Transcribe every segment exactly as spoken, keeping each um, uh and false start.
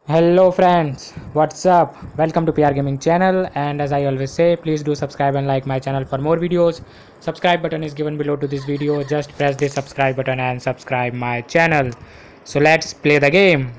Hello friends, what's up? Welcome to P R Gaming channel, and as I always say, please do subscribe and like my channel for more videos. Subscribe button is given below to this video. Just press the subscribe button and subscribe my channel. So let's play the game.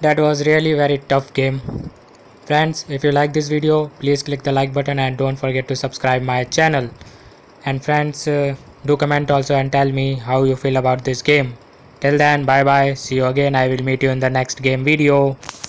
That was really very tough game. Friends, if you like this video, please click the like button and don't forget to subscribe my channel. And friends, uh, do comment also and tell me how you feel about this game. Till then, bye bye, see you again. I will meet you in the next game video.